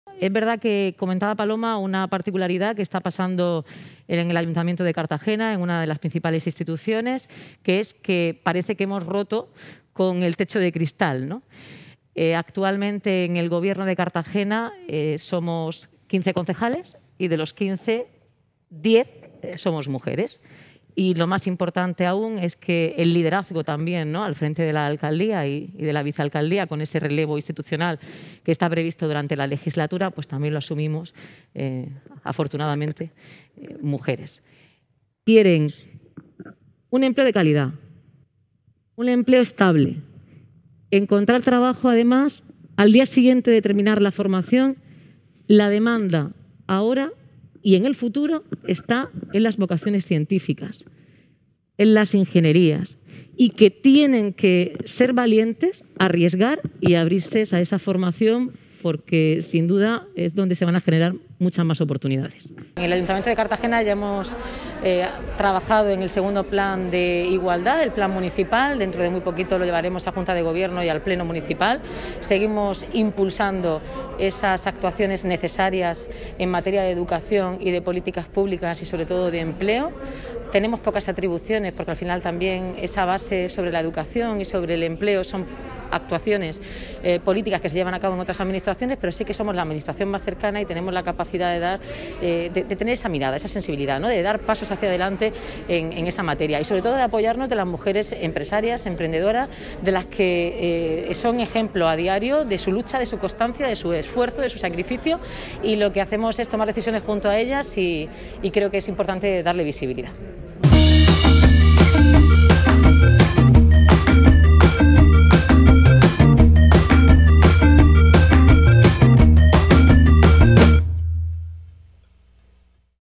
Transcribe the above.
Es verdad que comentaba Paloma una particularidad que está pasando en el Ayuntamiento de Cartagena, en una de las principales instituciones, que es que parece que hemos roto con el techo de cristal, ¿no? Actualmente en el Gobierno de Cartagena somos 15 concejales y de los 15, 10 somos mujeres. Y lo más importante aún es que el liderazgo también, ¿no?, al frente de la alcaldía y de la vicealcaldía, con ese relevo institucional que está previsto durante la legislatura, pues también lo asumimos, afortunadamente, mujeres. Quieren un empleo de calidad, un empleo estable, encontrar trabajo además al día siguiente de terminar la formación. La demanda ahora y en el futuro está en las vocaciones científicas, en las ingenierías, y que tienen que ser valientes, arriesgar y abrirse a esa formación, porque sin duda es donde se van a generar muchas más oportunidades. En el Ayuntamiento de Cartagena ya hemos trabajado en el segundo plan de igualdad, el plan municipal. Dentro de muy poquito lo llevaremos a Junta de Gobierno y al Pleno Municipal. Seguimos impulsando esas actuaciones necesarias en materia de educación y de políticas públicas y sobre todo de empleo. Tenemos pocas atribuciones porque al final también esa base sobre la educación y sobre el empleo son actuaciones políticas que se llevan a cabo en otras administraciones, pero sí que somos la administración más cercana y tenemos la capacidad de dar, de tener esa mirada, esa sensibilidad, ¿no?, de dar pasos hacia adelante en esa materia y sobre todo de apoyarnos de las mujeres empresarias, emprendedoras, de las que son ejemplo a diario de su lucha, de su constancia, de su esfuerzo, de su sacrificio, y lo que hacemos es tomar decisiones junto a ellas y creo que es importante darle visibilidad.